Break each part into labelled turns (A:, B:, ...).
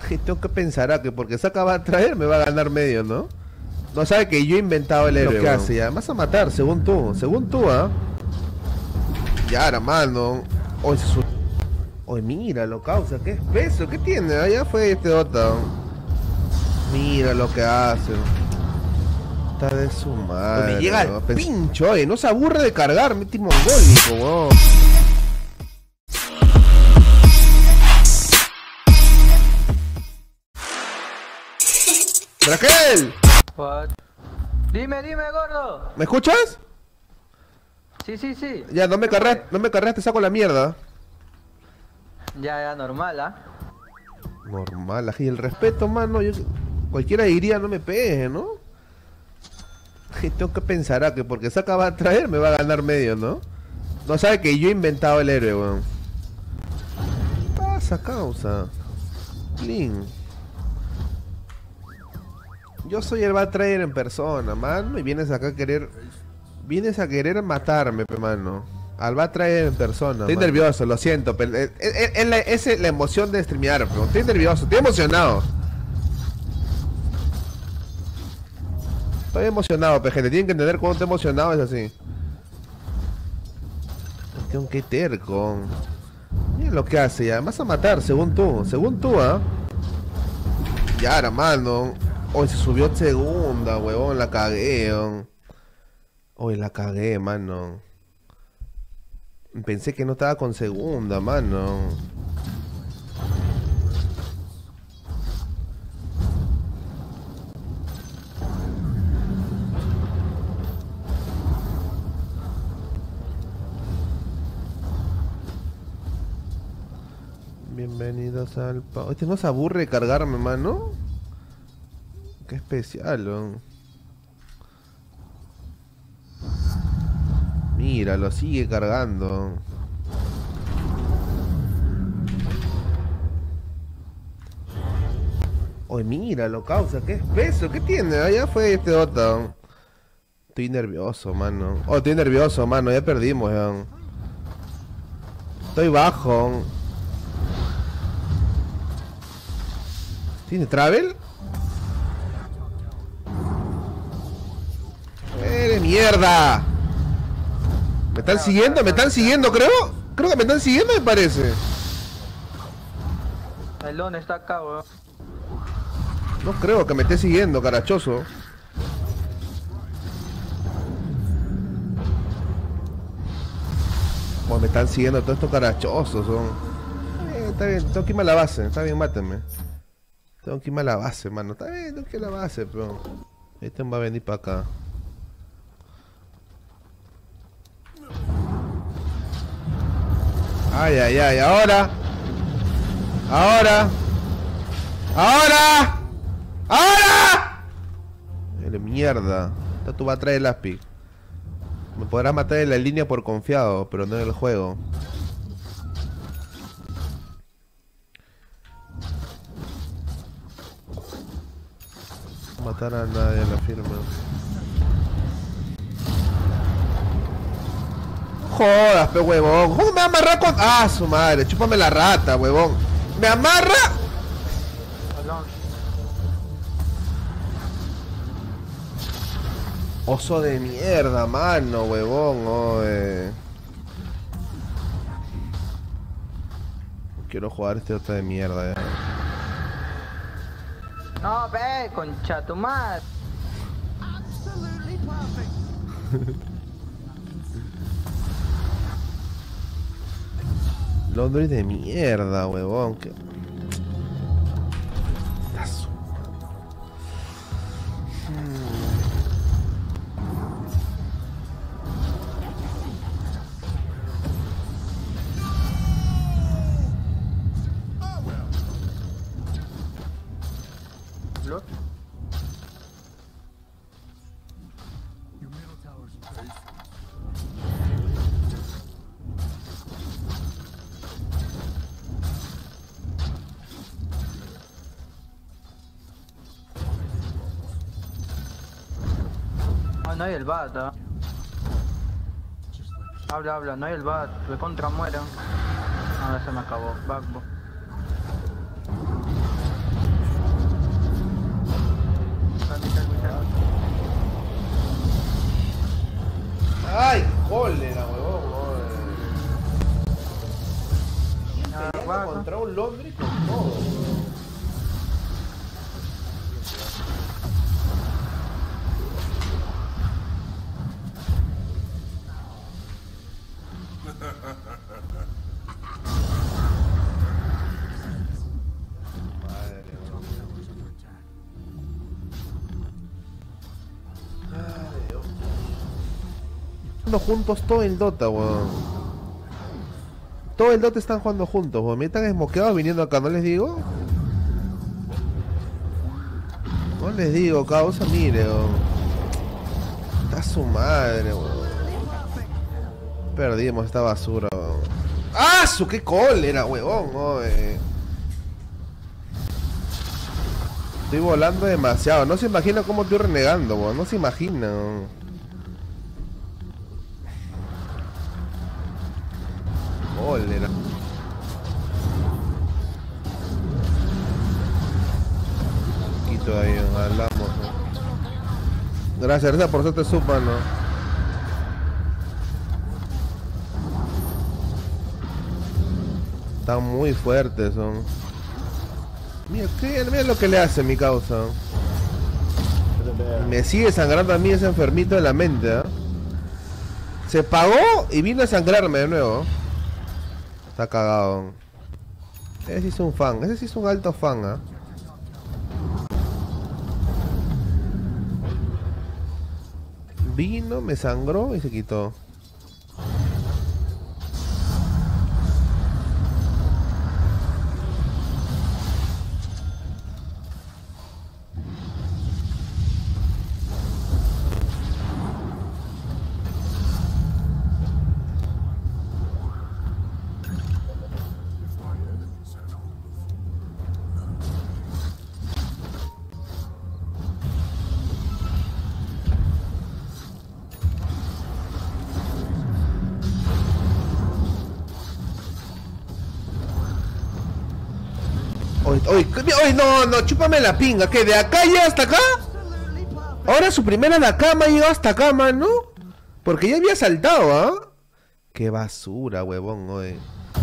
A: Tengo que pensar que porque se acaba de traer me va a ganar medio, ¿no? No sabe que yo he inventado el héroe. Lo que hace ya, me vas a matar, según tú, ¿ah? Ya, hermano. Oye, oye, mira lo causa, qué espeso, ¿qué tiene? Ah, ya fue este Dota. Mira lo que hace. Está de su madre. Me llega el pincho, no se aburre de cargar, mete mongólico, weón. ¡Raquel!
B: What? Dime, gordo.
A: ¿Me escuchas?
B: Sí.
A: Ya, no me carreas, te saco la mierda.
B: Ya, normal, ¿ah?
A: Normal, ají, el respeto, mano. Cualquiera diría no me pegue, ¿no? Tengo que pensar que porque se acaba de traer me va a ganar medio, ¿no? No sabe que yo he inventado el héroe, weón. ¿Qué pasa, causa? Blin. Yo soy el va a traer en persona, mano. Y vienes acá a querer... Vienes a querer matarme, mano. Al va a traer en persona. Estoy nervioso, lo siento, pero es la emoción de streamear, pero estoy nervioso, estoy emocionado. Estoy emocionado, gente. Tienen que entender cuando estoy emocionado, es así. Tengo que terco. Mira lo que hace ya. Me vas a matar, según tú, ¿ah? Ya, hermano. Hoy se subió segunda, huevón. La cagué, hoy la cagué, mano. Pensé que no estaba con segunda, mano. Bienvenidos al Este no se aburre de cargarme, mano. Qué especial, ¿no? Mira, lo sigue cargando. Oye, mira, lo causa, qué espeso, ¿qué tiene? Ah, ya fue este Dota. Estoy nervioso, mano. Oh, estoy nervioso, mano, ya perdimos, ya. Estoy bajo. ¿Tiene travel? ¡De mierda! ¿Me están siguiendo? ¿Me están siguiendo, creo? Creo que me están siguiendo, me parece.
B: El don está acá, weón.
A: No creo que me esté siguiendo, carachoso. Oh, me están siguiendo todos estos carachosos, son. Está bien, tengo que irme a la base. Está bien, mátenme. Tengo que irme a la base, mano. Está bien, tengo que ir a la base, pero... Este va a venir para acá. Ay, ahora. De mierda. Tú vas a traer el ASPI. Me podrás matar en la línea por confiado, pero no en el juego. No matar a nadie en la firma. Jodas, pe huevón. ¿Cómo me amarra con...? Ah, su madre, chúpame la rata, huevón. ¿Me amarra? Oso de mierda, mano, huevón, oe. Quiero jugar este otro de mierda, ya.
B: No, ve, concha tu madre.
A: Londres de mierda, huevón. Que...
B: No hay el bat, ¿eh? Habla, no hay el bat, de contra muera. A ver, se me acabó, backbo.
A: jugando juntos todo el Dota, weón. Todo el Dota están jugando juntos, weón. Me están esmoqueados viniendo acá, ¿no les digo? No les digo, causa, mire, weón. Está su madre, weón. Perdimos esta basura, weón. ¡Ah, su qué cólera, weón! Estoy volando demasiado. No se imagina cómo estoy renegando, weón. No se imagina, weón. Cólera. Quito ahí, hablamos, ¿no? Gracias por hacerte su mano. Están muy fuertes, son. Mira, mira lo que le hace mi causa. Me sigue sangrando a mí ese enfermito de la mente, ¿eh? Se pagó y vino a sangrarme de nuevo. Está cagado. Ese sí es un fan, ese sí es un alto fan, ¿eh? Vino, me sangró y se quitó. Oye, no, chúpame la pinga, ¿qué? ¿De acá llega hasta acá? Ahora su primera de acá me ha llegado hasta acá, mano. Porque ya había saltado, ¿ah? Qué basura, huevón, oye.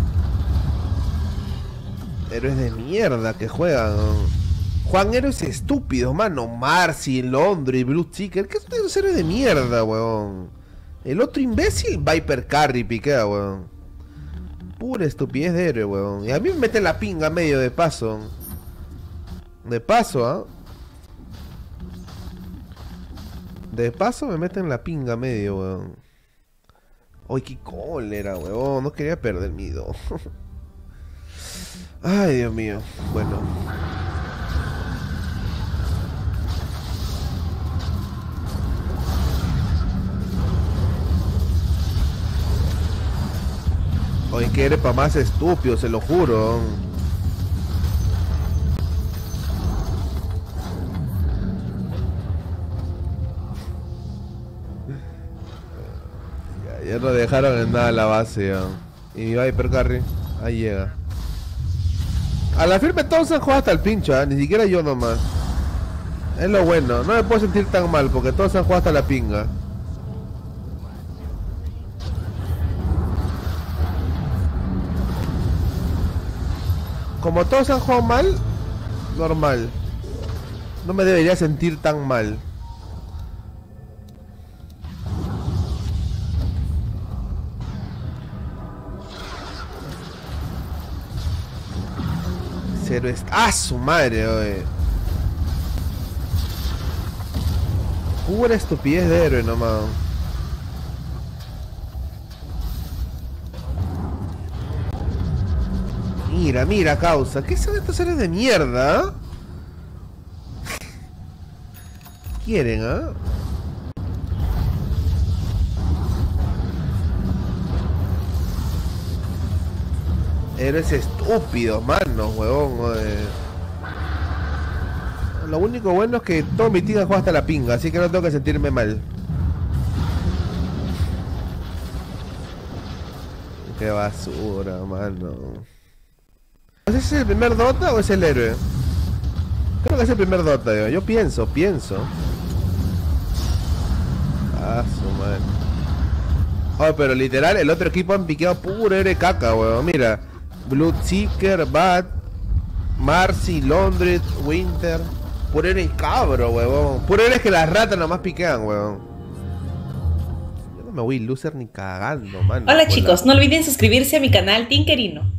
A: Héroes de mierda que juegan. Juan héroes estúpidos, mano. Marcy, Londres, Blue Seeker. ¿Qué son esos héroes de mierda, huevón? El otro imbécil, Viper Carry, piquea, huevón. Pura estupidez de héroe, weón. Y a mí me meten la pinga medio de paso. De paso, ¿ah? De paso me meten la pinga medio, weón. Ay, qué cólera, weón. No quería perder mi do. Ay, Dios mío. Bueno. Oye, que eres pa' más estúpido, se lo juro. Ya no dejaron en nada la base, ya. Y mi Viper Carry, ahí llega. A la firme todos han jugado hasta el pincho, ¿eh? Ni siquiera yo nomás. Es lo bueno, no me puedo sentir tan mal porque todos han jugado hasta la pinga. Como todos han jugado mal, normal. No me debería sentir tan mal. Cero es... ¡Ah, su madre, oye! Pura estupidez de héroe nomás. Mira, mira, causa. ¿Qué son estos seres de mierda? Quieren, ¿ah? Eres estúpido, mano, huevón. Lo único bueno es que todo mi team juega hasta la pinga, así que no tengo que sentirme mal. Qué basura, mano. ¿Ese es el primer Dota o es el héroe? Creo que es el primer Dota, yo pienso. Ah, su madre. Oh, pero literal, el otro equipo han piqueado puro héroe caca, weón. Mira, Blood Seeker, Bat, Marcy, Londres, Winter. Puro héroe cabro, weón. Puro héroe que las ratas nomás piquean, weón. Yo no me voy loser ni cagando, mano.
C: Hola chicos, no olviden suscribirse a mi canal Tinkerino.